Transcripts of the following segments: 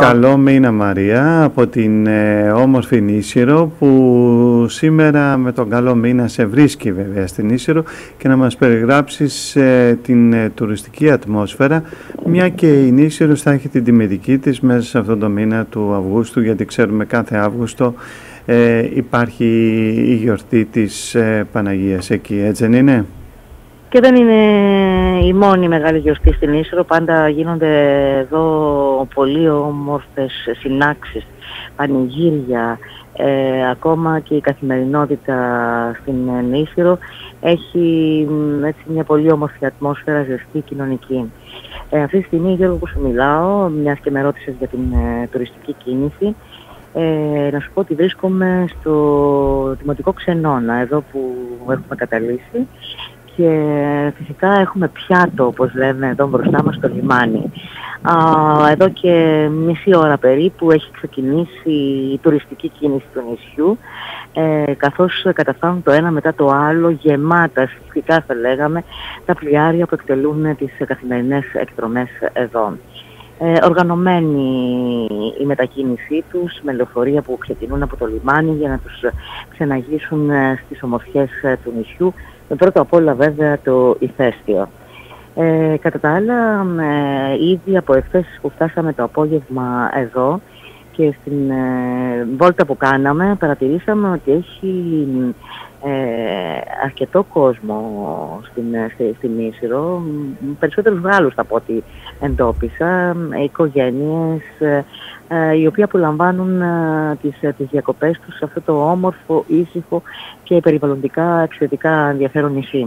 Καλό μήνα Μαρία από την όμορφη Νήσυρο, που σήμερα με τον καλό μήνα σε βρίσκει βέβαια στην Νήσυρο, και να μας περιγράψεις την τουριστική ατμόσφαιρα, μια και η Νήσυρος θα έχει την τιμητική της μέσα σε αυτόν τον μήνα του Αυγούστου, γιατί ξέρουμε κάθε Αύγουστο υπάρχει η γιορτή της Παναγίας εκεί, έτσι δεν είναι? Και δεν είναι η μόνη μεγάλη γιορτή στην Νήσυρο, πάντα γίνονται εδώ πολύ όμορφες συνάξεις, πανηγύρια, ακόμα και η καθημερινότητα στην Νήσυρο έχει έτσι μια πολύ όμορφη ατμόσφαιρα, ζεστή, κοινωνική. Αυτή τη στιγμή, Γιώργο, που σου μιλάω, μιας και με ρώτησες για την τουριστική κίνηση, να σου πω ότι βρίσκομαι στο Δημοτικό Ξενώνα, εδώ που έχουμε καταλύσει. Και φυσικά έχουμε πιάτο, όπως λέμε εδώ μπροστά μας, στο λιμάνι. Εδώ και μισή ώρα περίπου έχει ξεκινήσει η τουριστική κίνηση του νησιού, καθώς καταφθάνουν το ένα μετά το άλλο, γεμάτα συστικά θα λέγαμε, τα πλοιάρια που εκτελούν τις καθημερινές εκδρομές εδώ. Οργανωμένη η μετακίνησή τους με λεωφορεία που ξεκινούν από το λιμάνι για να τους ξεναγήσουν στις ομορφιές του νησιού, με πρώτο απ' όλα βέβαια το ηφαίστειο. Κατά τα άλλα, ήδη από εχθές που φτάσαμε το απόγευμα εδώ και στην βόλτα που κάναμε, παρατηρήσαμε ότι έχει αρκετό κόσμο στην Νήσυρο, περισσότερους Γάλλους από ό,τι εντόπισα, οικογένειες, οι οποίοι απολαμβάνουν τις διακοπές τους σε αυτό το όμορφο, ήσυχο και περιβαλλοντικά εξαιρετικά ενδιαφέρον νησί.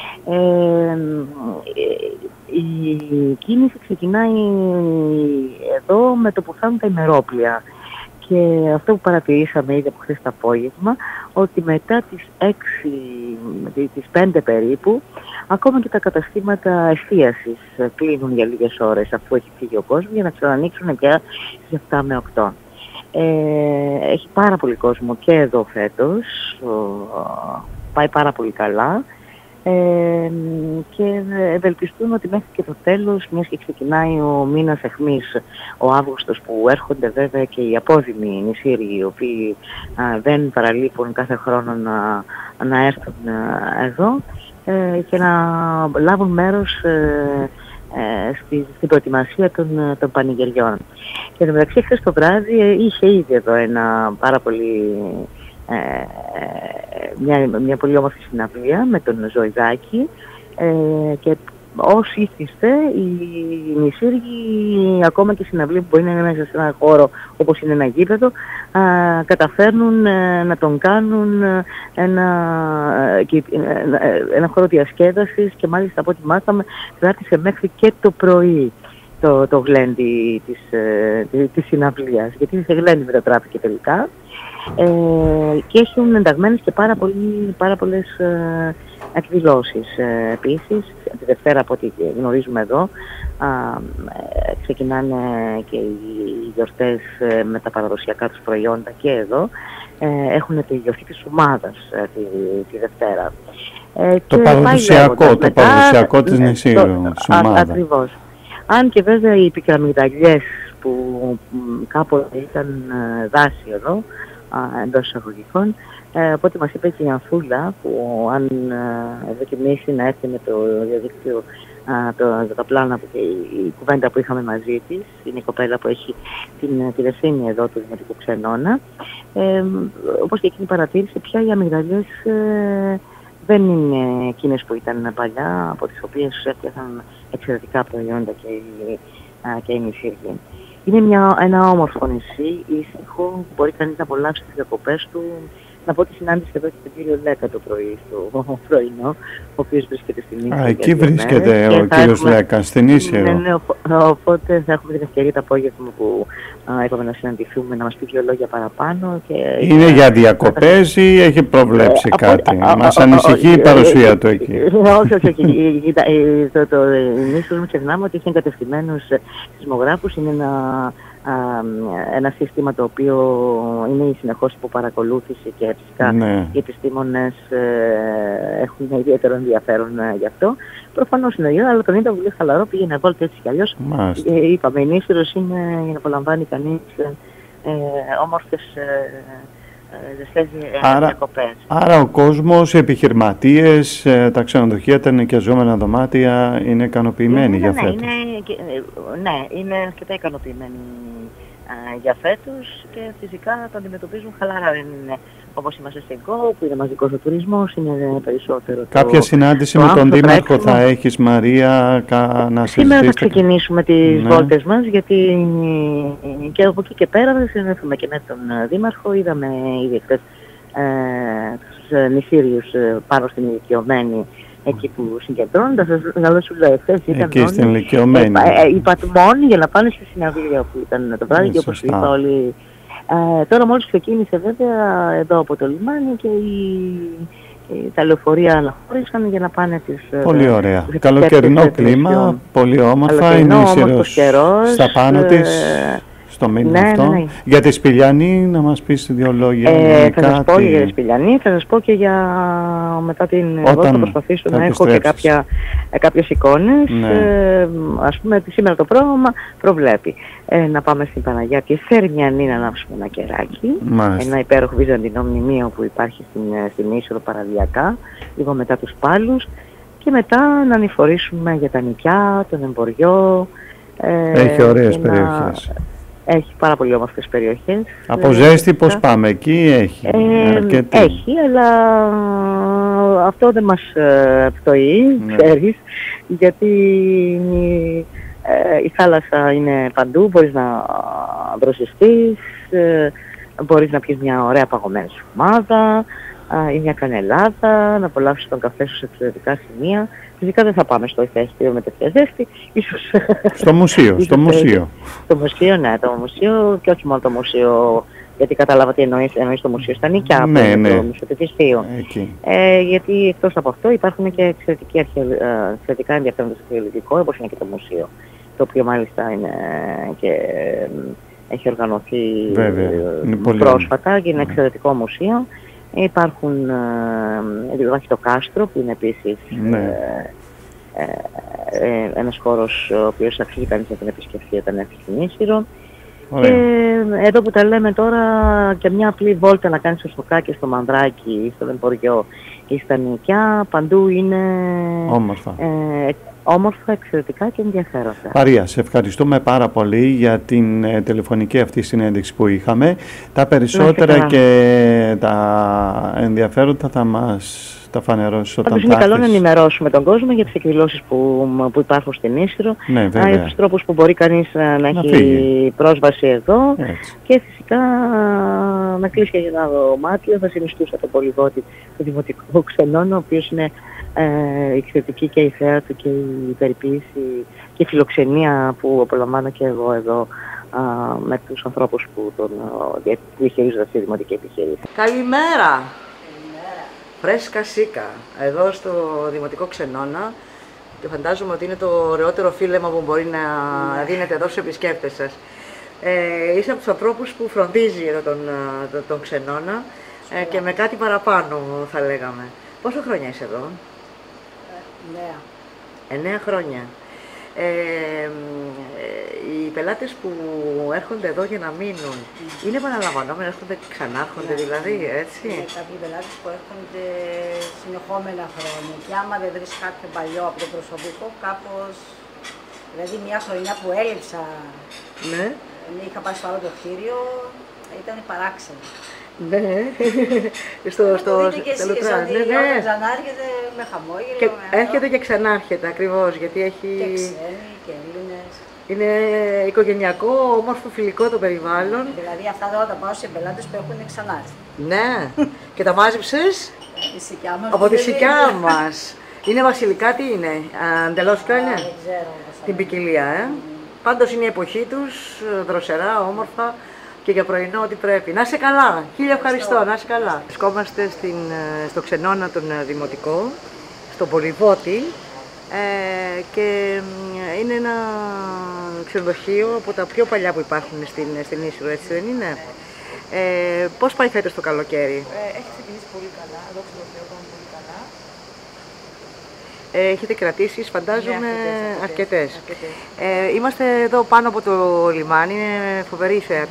Η κίνηση ξεκινάει εδώ με το που φτάνουν τα ημερόπλια. Και αυτό που παρατηρήσαμε ήδη από χθες το απόγευμα, ότι μετά τις 6, τις 5 περίπου, ακόμα και τα καταστήματα εστίασης κλείνουν για λίγες ώρες αφού έχει φύγει ο κόσμος, για να ξανανοίξουν πια στις 7 με 8. Έχει πάρα πολύ κόσμο και εδώ φέτος, πάει πάρα πολύ καλά. Και ευελπιστούν ότι μέχρι και το τέλος, μιας και ξεκινάει ο μήνας αιχμής, ο Αύγουστος, που έρχονται βέβαια και οι απόδημοι νησίροι, οι οποίοι δεν παραλείπουν κάθε χρόνο να έρθουν εδώ και να λάβουν μέρος στην προετοιμασία των πανηγυριών. Και εν τω μεταξύ, χθες το βράδυ είχε ήδη εδώ μια πολύ όμορφη συναυλία με τον Ζωηδάκη, και όσοι ήθιστε, οι νησίργοι, ακόμα και συναυλία που μπορεί να είναι μέσα σε ένα χώρο όπως είναι ένα γήπεδο, καταφέρνουν να τον κάνουν ένα χώρο διασκέδασης, και μάλιστα από ό,τι μάθαμε κράτησε μέχρι και το πρωί το γλέντι της συναυλίας, γιατί σε γλέντι μετατράπηκε τελικά. Και έχουν ενταγμένες και πάρα πολλές εκδηλώσεις. Επίσης, τη Δευτέρα, από ό,τι γνωρίζουμε εδώ, ξεκινάνε και οι γιορτές με τα παραδοσιακά τους προϊόντα και εδώ. Έχουν τη γιορτή της Σουμάδας τη Δευτέρα. Το παραδοσιακό της Νησύρου, Σουμάδα. Ακριβώς. Αν και βέβαια οι πικραμυγδαλιές που κάποτε ήταν δάση εδώ, εντός εισαγωγικών, οπότε μας είπε και η Ανθούλα, που αν δοκιμήσει να έρθει με το διαδίκτυο τα πλάνα και η κουβέντα που είχαμε μαζί της, είναι η κοπέλα που έχει την ευθύνη εδώ του Δημοτικού Ξενώνα, όπως και εκείνη παρατήρησε, πια οι αμυγδαλιές δεν είναι εκείνες που ήταν παλιά, από τις οποίες έφτιαξαν εξαιρετικά προϊόντα και οι νησίργοι. Είναι ένα όμορφο νησί, ήσυχο, που μπορεί κανείς να απολαύσει τις διακοπές του. Να πω ότι συνάντησε εδώ και τον κύριο Λέκα το πρωί, στο πρωινό, ο οποίος βρίσκεται στην Νήσυρο. Εκεί βρίσκεται ο κύριος Λέκα, στην Νήσυρο. Ναι, οπότε θα έχουμε την ευκαιρία το απόγευμα που είπαμε να συναντηθούμε, να μας πει 2 λόγια παραπάνω. Είναι για διακοπές ή έχει προβλέψει κάτι? Μας ανησυχεί η παρουσία του εκεί. Όχι. Η Νήσυρο, μην ξεχνάμε ότι έχει εγκατεστημένους σεισμογράφους. Είναι ένα ένα σύστημα το οποίο είναι συνεχώς υπό παρακολούθηση και φυσικά οι επιστήμονες έχουν ιδιαίτερο ενδιαφέρον γι' αυτό. Προφανώς είναι αλλά τον είδα πολύ χαλαρό, πήγαινε βόλτα έτσι κι αλλιώς. Είπαμε, η Νήσιρος είναι για να απολαμβάνει κανείς όμορφες ζεστές διακοπές. Άρα ο κόσμος, οι επιχειρηματίες, τα ξενοδοχεία, τα ενοικιαζόμενα δωμάτια είναι ικανοποιημένοι για φέτος. Ναι, είναι αρκετά ικανοποιημένοι για φέτος και φυσικά το αντιμετωπίζουν χαλαρά. Δεν είναι όπως είμαστε στην Go, που είναι μαζικός ο τουρισμός, είναι περισσότερο. Κάποια συνάντηση με τον Δήμαρχο θα έχεις, Μαρία, να συζητήσετε? Σήμερα θα ξεκινήσουμε τις βόλτες μας, γιατί και από εκεί και πέρα θα συνεχίσουμε και με τον Δήμαρχο. Είδαμε ήδη χθες τους νησίριους πάνω στην ηλικιωμένη, εκεί που συγκεντρώνονται, αλλά σου λέω, χθες ήταν εκεί στην ηλικιωμένη. Υπατμόνοι για να πάνε στη συναυλία που ήταν το βράδυ και όπως είπα όλοι. Τώρα μόλις ξεκίνησε βέβαια εδώ από το λιμάνι και τα λεωφορεία αναχώρησαν για να πάνε τις... Πολύ ωραία. Καλοκαιρινό κλίμα, πολύ όμορφα, η Νήσιρος στα πάνω της. Στο μήνυμα αυτό. Για τη Σπηλιανή να μας πεις δύο λόγια. Θα σας πω για τη Σπηλιανή, θα σας πω και για μετά την... Εγώ θα προσπαθήσω να έχω και κάποιες εικόνες. Ας πούμε ότι σήμερα το πρόγραμμα προβλέπει να πάμε στην Παναγιά και Θερμιανή να ανάψουμε ένα κεράκι. Ένα υπέροχο βυζαντινό μνημείο που υπάρχει στην Νήσιρο παραδιακά, λίγο μετά τους Πάλους. Και μετά να ανηφορήσουμε για τα νησιά, τον εμποριό. Έχει ωραίες περιοχές. Έχει πάρα πολύ όμορφες περιοχές. Από ζέστη πώς πάμε εκεί, έχει αρκετή. Έχει, αλλά αυτό δεν μας πτωεί, ξέρεις, γιατί η θάλασσα είναι παντού, μπορείς να δροσιστείς, μπορείς να πιεις μια ωραία παγωμένη σφουμάδα ή μια κανελάδα, να απολαύσεις τον καφέ σου σε εξαιρετικά σημεία. Φυσικά δεν θα πάμε στο ηφαίστειο με τέτοια ζέστη, ίσως... Στο μουσείο, στο μουσείο. Το μουσείο, ναι, το μουσείο και όχι μόνο το μουσείο, γιατί κατάλαβα τι εννοείς το μουσείο στα Νίκια, το μουσείο του Φυσίου. Γιατί εκτός από αυτό υπάρχουν και εξαιρετικά ενδιαφέροντα αρχαιολογικό, όπως είναι και το μουσείο, το οποίο μάλιστα είναι και έχει οργανωθεί πρόσφατα και είναι εξαιρετικό μουσείο. Υπάρχει το κάστρο που είναι επίσης ένας χώρος ο οποίος αξίζει κανείς να τον επισκεφθεί όταν έρθει στην Νήσιρο. Και εδώ που τα λέμε τώρα και μια απλή βόλτα να κάνεις στο Στοκάκι, στο Μανδράκι, στο Εμποριό ή στα Νικιά, παντού είναι όμορφα, εξαιρετικά και ενδιαφέροντα. Μαρία, σε ευχαριστούμε πάρα πολύ για την τηλεφωνική αυτή συνέντευξη που είχαμε. Τα περισσότερα και τα ενδιαφέροντα θα μας τα φανερώσεις όταν θα έρθεις. Είναι καλό να ενημερώσουμε τον κόσμο για τις εκδηλώσεις που υπάρχουν στην Νήσιρο, για τους τρόπους που μπορεί κανείς να έχει πρόσβαση εδώ. Και φυσικά να κλείσει και ένα δωμάτιο, θα συνιστούσα τον πολυβότη του Δημοτικού Ξενώνα, ο οποίος είναι η εξαιρετική και η θέα του και η περιποίηση και η φιλοξενία που απολαμβάνω και εγώ εδώ με τους ανθρώπους που διαχειρίζονται στη δημοτική επιχείρηση. Καλημέρα! Φρέσκα σίκα, εδώ στο Δημοτικό Ξενώνα, και φαντάζομαι ότι είναι το ωραιότερο φίλεμα που μπορεί να δίνετε εδώ στους επισκέπτες σας. Είσαι από τους ανθρώπους που φροντίζει εδώ τον Ξενώνα και με κάτι παραπάνω θα λέγαμε. Πόσο χρόνια είσαι εδώ? 9 χρόνια. Οι πελάτες που έρχονται εδώ για να μείνουν είναι επαναλαμβανόμενοι, έρχονται ξανάρχονται δηλαδή, έτσι? Είναι κάποιοι πελάτες που έρχονται συνεχόμενα χρόνια και άμα δεν βρεις κάποιο παλιό από το προσωπικό κάπως, δηλαδή μια χρονιά που έλειψα, είχα πάει στο άλλο το κτίριο, ήταν παράξενο. Ναι, και εσείς, ότι όταν ξανάρχεται με χαμόγελο. Και έρχεται και ξανάρχεται ακριβώς, γιατί έχει... Και ξένοι και Έλληνες. Είναι οικογενειακό, όμορφο, φιλικό το περιβάλλον. Δηλαδή αυτά τώρα τα πάω σε πελάτες που έχουν ξανάρθει. Ναι, και τα μάζεψες από τη σικιά μας. Είναι βασιλικά, τι είναι, αντελώσικα είναι? Δεν ξέρω. Την ποικιλία, Πάντως είναι η εποχή τους, δροσερά, όμορφα. Και για πρωινό ό,τι πρέπει. Να είσαι καλά. Χίλια ευχαριστώ. Να είσαι καλά. Βρισκόμαστε στο Ξενώνα τον Δημοτικό, στον Πολυβότη, Και είναι ένα ξενοδοχείο από τα πιο παλιά που υπάρχουν στην Ίσυρο, έτσι δεν είναι? Πώς πάει φέτος το καλοκαίρι? Έχει ξεκινήσει πολύ καλά, δόξα τω Θεώ, πάμε πολύ καλά. Έχετε κρατήσεις, φαντάζομαι, Ναι, αρκετές. Είμαστε εδώ πάνω από το λιμάνι, είναι φοβερή η θέα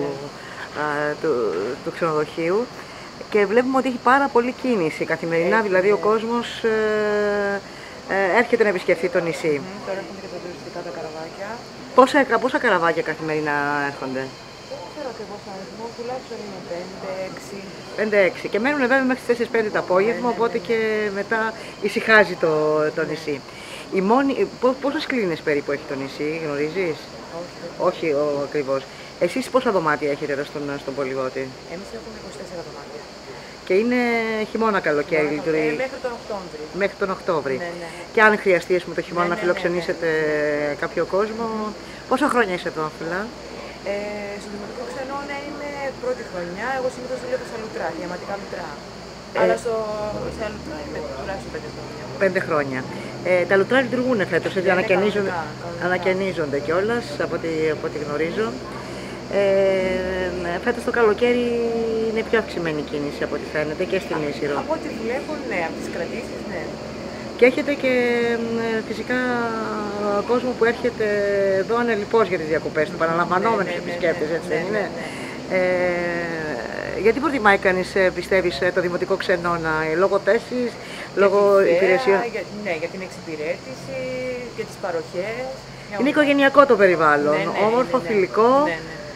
του ξενοδοχείου και βλέπουμε ότι έχει πάρα πολύ κίνηση καθημερινά, δηλαδή ο κόσμος έρχεται να επισκεφθεί το νησί. Τώρα έρχονται και τα τουριστικά τα καραβάκια. Πόσα καραβάκια καθημερινά έρχονται? Δεν ξέρω ακριβώς αριθμό, τουλάχιστον είναι 5-6. 5-6 και μένουν βέβαια μέχρι τις 4-5 το απόγευμα, οπότε και μετά ησυχάζει το νησί. Πόσες κλίνες περίπου έχει το νησί, γνωρίζεις? Όχι ακριβώς. Εσείς πόσα δωμάτια έχετε εδώ στον Πολυγότη? Εμείς έχουμε 24 δωμάτια. Και είναι χειμώνα καλοκαίρι, λειτουργεί? Μέχρι τον Οκτώβρη. Μέχρι τον Οκτώβρη. Ναι. Και αν χρειαστεί το χειμώνα να φιλοξενήσετε κάποιο κόσμο. Πόσα χρόνια είσαι εδώ, Αφιλά? Στο Δημοτικό Ξενώνα είμαι πρώτη χρονιά. Εγώ συνήθως δουλεύω στα λουτρά, διαματικά λουτρά. Αλλά στα λουτρά είμαι τουλάχιστον 5 χρόνια. 5 χρόνια. Τα λουτρά λειτουργούν φέτος, έτσι, ανακαινίζονται κιόλας, από ό,τι γνωρίζω. Φέτος το καλοκαίρι είναι πιο αυξημένη κίνηση από ό,τι φαίνεται και στην Ίσυρο. Από ό,τι βλέπω, ναι, από τις κρατήσεις, ναι. Και έχετε και φυσικά κόσμο που έρχεται εδώ ανελιπώς για τις διακοπές του, παραλαμβανόμενους επισκέπτες, έτσι δεν είναι? Γιατί προτιμάει κανείς, πιστεύεις, το Δημοτικό Ξενώνα, λόγω θέσης, λόγω υπηρεσιών? Ναι, για την εξυπηρέτηση, για τις παροχές. Είναι οικογενειακό το περιβάλλον, όμορφο, φιλικό.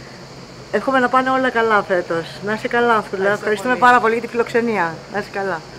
Εύχομαι να πάνε όλα καλά φέτος. Να είσαι καλά, Αφιλά. Ευχαριστούμε πάρα πολύ για τη φιλοξενία. Να είσαι καλά.